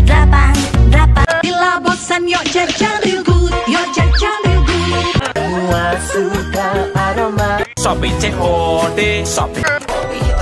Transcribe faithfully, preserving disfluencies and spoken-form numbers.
Delapan, delapan. Bila bosan yuk jajan real good, yuk jajan real good. Semua suka aroma. Shopee C O D, Shopee.